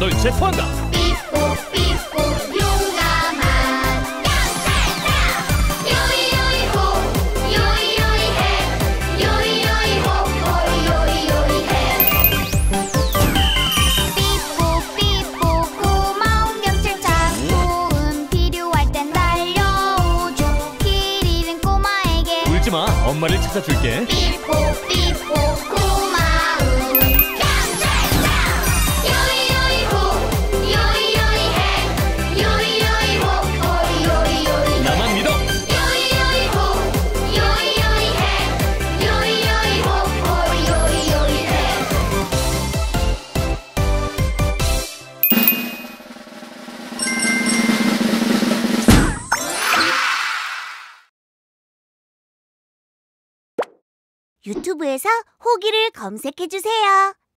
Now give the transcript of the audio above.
널 체포한다. 삐뽀 삐뽀 용감한 깡깡깡 요이요이호 요이요이해 요이요이호 요이요이해 삐뽀 삐뽀 고마운 경찰차 도움 필요할 땐 달려오죠. 길 잃은 꼬마에게 울지마, 엄마를 찾아줄게. 삐뽀 삐뽀 고마운 경찰차 요이요이호 요이요이해 요이요이호 요이요이해 나만 믿어. 요이요이호 요이요이해 요이요이호 요이요이해 유튜브에서 호기를 검색해주세요.